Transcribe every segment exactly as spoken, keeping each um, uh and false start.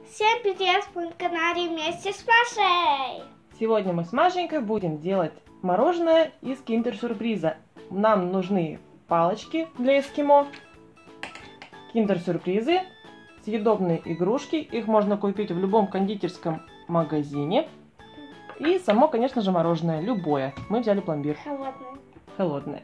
Всем привет, мы на канале вместе с Машей. Сегодня мы с Машенькой будем делать мороженое из киндер-сюрприза. Нам нужны палочки для эскимо, киндер-сюрпризы, съедобные игрушки. Их можно купить в любом кондитерском магазине. И само, конечно же, мороженое, любое. Мы взяли пломбир. Холодное. Холодное.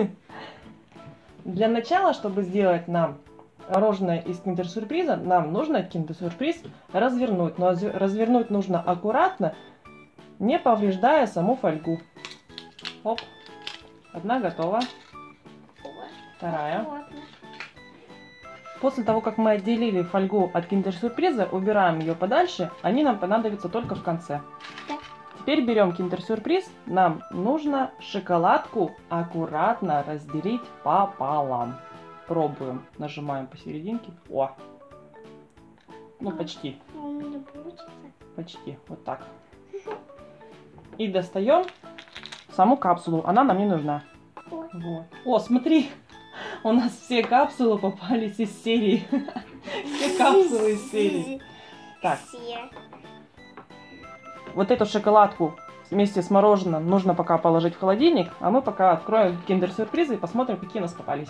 Для начала, чтобы сделать нам мороженое из киндер-сюрприза, нам нужно киндер-сюрприз развернуть. Но развернуть нужно аккуратно, не повреждая саму фольгу. Оп. Одна готова. Вторая. Холодное. После того, как мы отделили фольгу от киндер-сюрприза, убираем ее подальше. Они нам понадобятся только в конце. Да. Теперь берем киндер-сюрприз. Нам нужно шоколадку аккуратно разделить пополам. Пробуем. Нажимаем посерединке. О! Ну, почти. А у меня получится? Почти. Вот так. И достаем саму капсулу. Она нам не нужна. Ой. Вот. О, смотри! У нас все капсулы попались из серии. Все капсулы из серии. Так. Все. Вот эту шоколадку вместе с мороженым нужно пока положить в холодильник, а мы пока откроем киндер-сюрпризы и посмотрим, какие у нас попались.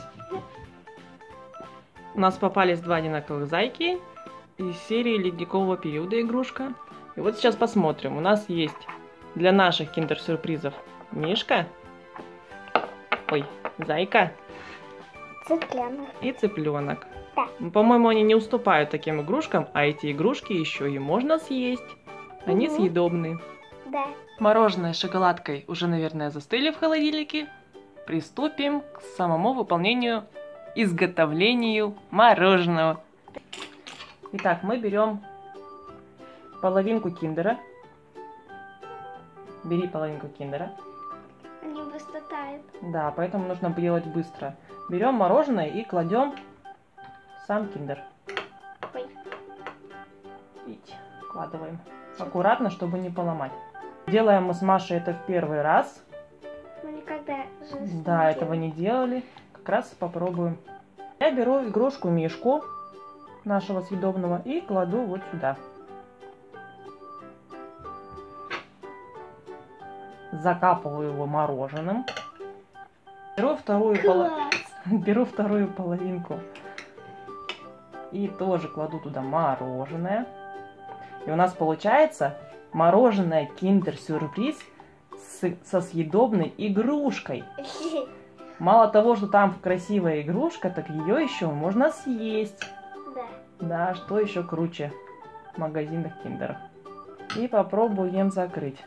У нас попались два одинаковых зайки из серии ледникового периода игрушка. И вот сейчас посмотрим. У нас есть для наших киндер-сюрпризов мишка, ой, зайка Цыпленок. и цыпленок. Да. По-моему, они не уступают таким игрушкам, а эти игрушки еще и можно съесть. Они Угу. съедобные. Да. Мороженое с шоколадкой уже, наверное, застыли в холодильнике. Приступим к самому выполнению, изготовлению мороженого. Итак, мы берем половинку киндера. Бери половинку киндера. Они быстро тают. Да, поэтому нужно делать быстро. Берем мороженое и кладем сам киндер. Ой. И вкладываем. Аккуратно, чтобы не поломать. Делаем мы с Машей это в первый раз. Мы никогда же не Да, делали. этого не делали. Как раз попробуем. Я беру игрушку мишку нашего съедобного и кладу вот сюда. Закапываю его мороженым. Беру вторую, поло... Класс. Беру вторую половинку и тоже кладу туда мороженое. И у нас получается мороженое киндер-сюрприз с... со съедобной игрушкой. Мало того, что там красивая игрушка, так ее еще можно съесть. Да. Да, что еще круче в магазинах киндеров. И попробуем закрыть.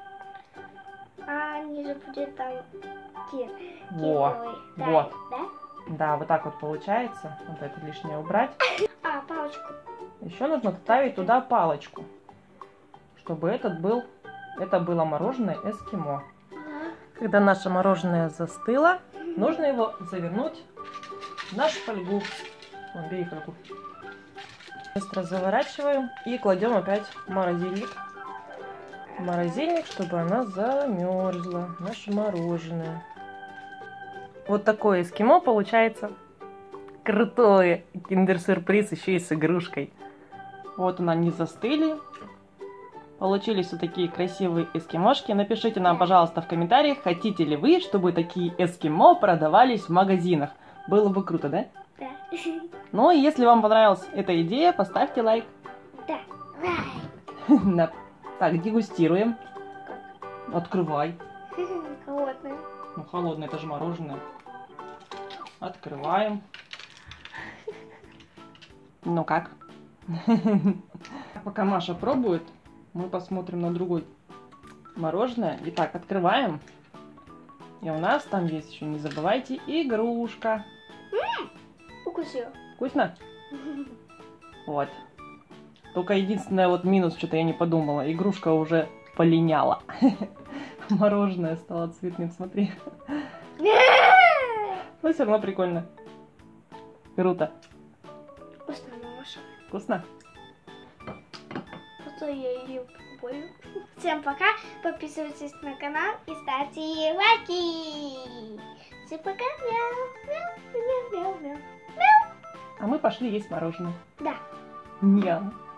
А ниже будет там ки- Во, кедровый. Да, вот. Да? Да, вот так вот получается. Вот это лишнее убрать. А, палочку. Еще нужно вставить туда палочку, чтобы этот был, это было мороженое эскимо. Да. Когда наше мороженое застыло, нужно его завернуть в нашу фольгу. Вон, бери фольгу. Быстро заворачиваем и кладем опять в морозильник. В морозильник, чтобы она замерзла, наше мороженое. Вот такое эскимо получается. Крутое киндер-сюрприз еще и с игрушкой. Вот она, они застыли. Получились вот такие красивые эскимошки. Напишите нам, пожалуйста, в комментариях, хотите ли вы, чтобы такие эскимо продавались в магазинах. Было бы круто, да? Да. Ну и если вам понравилась эта идея, поставьте лайк. Да. Да. Так, дегустируем. Открывай. Холодное. Ну, холодное, это же мороженое. Открываем. Ну как? Пока Маша пробует, мы посмотрим на другое мороженое. Итак, открываем. И у нас там есть еще, не забывайте, игрушка. Укусил. Вкусно? Вот. Только единственное вот минус, что-то я не подумала. Игрушка уже полиняла. Мороженое стало цветным, смотри. Но все равно прикольно. Круто. Вкусно, Маша. Вкусно? Просто я ее попою. Всем пока. Подписывайтесь на канал и ставьте лайки. Всем пока. Мяу, мяу, мяу, мяу, мяу. А мы пошли есть мороженое. Да. Ням.